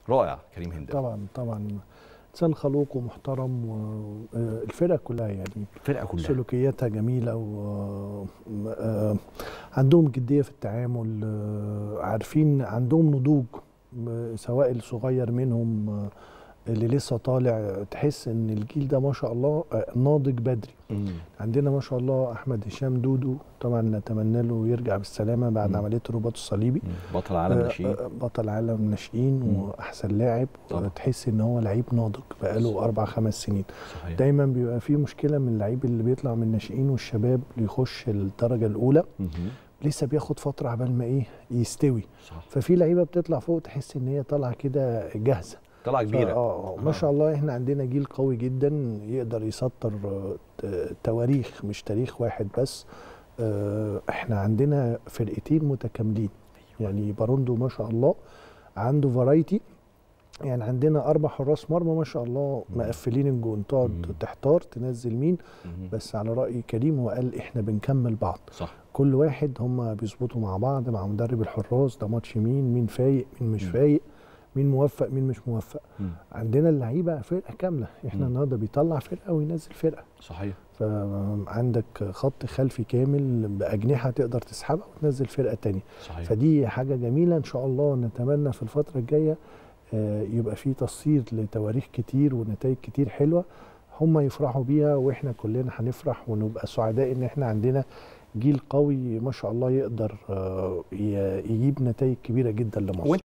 رائع كريم هنداوي. طبعا انسان خلوق ومحترم، والفرقه كلها يعني الفرقه كلها سلوكياتها جميله، وعندهم جديه في التعامل، عارفين عندهم نضوج، سواء الصغير منهم اللي لسه طالع، تحس ان الجيل ده ما شاء الله ناضج بدري. عندنا ما شاء الله احمد هشام دودو، طبعا نتمنى له يرجع بالسلامه بعد عمليه الرباط الصليبي. بطل عالم ناشئين، بطل عالم ناشئين واحسن لاعب، تحس ان هو لعيب ناضج بقاله 4-5 سنين. صحيح. دايما بيبقى في مشكله من اللعيب اللي بيطلع من الناشئين والشباب اللي يخش الدرجه الاولى، لسه بياخد فتره عبال ما يستوي. صح. ففي لعيبه بتطلع فوق تحس ان هي طالعه كده جاهزه، طلعه كبيره. ما شاء الله احنا عندنا جيل قوي جدا يقدر يسطر تواريخ، مش تاريخ واحد بس. احنا عندنا فرقتين متكاملين، يعني باروندو ما شاء الله عنده فرايتي، يعني عندنا 4 حراس مرمى ما شاء الله مقفلين الجون، تقعد تحتار تنزل مين. بس على رأي كريم هو قال احنا بنكمل بعض. صح. كل واحد هم بيظبطوا مع بعض مع مدرب الحراس، ده ماتش مين فايق مين مش فايق، مين موفق مين مش موفق. عندنا اللعيبه فرقه كامله، احنا النهارده بيطلع فرقه وينزل فرقه. صحيح. فعندك خط خلفي كامل باجنحه تقدر تسحبها وتنزل فرقه ثانيه. صحيح. فدي حاجه جميله، ان شاء الله نتمنى في الفتره الجايه يبقى في تصير لتواريخ كتير ونتائج كتير حلوه هم يفرحوا بيها، واحنا كلنا هنفرح ونبقى سعداء ان احنا عندنا جيل قوي ما شاء الله يقدر يجيب نتائج كبيره جدا لمصر.